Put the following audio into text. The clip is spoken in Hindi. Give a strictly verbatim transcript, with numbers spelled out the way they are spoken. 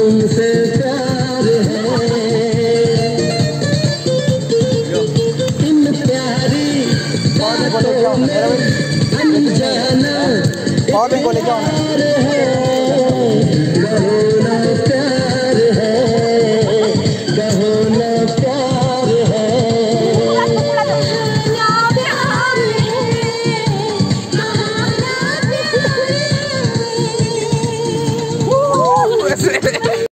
तुमसे प्यार है, इन प्यारी बातों में अनजाना और भी बोले क्या होना